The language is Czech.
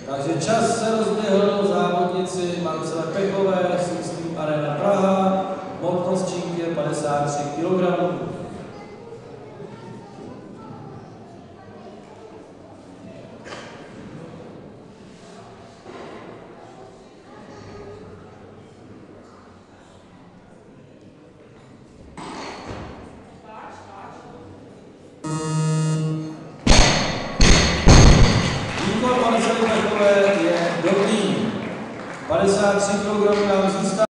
Takže čas se rozběhl závodnici Marcele Pechové, System Arena Praha, hmotnost činky je 53 kg. Výkon Marcely Pechové je dobrý. 53 kg nám zůstává.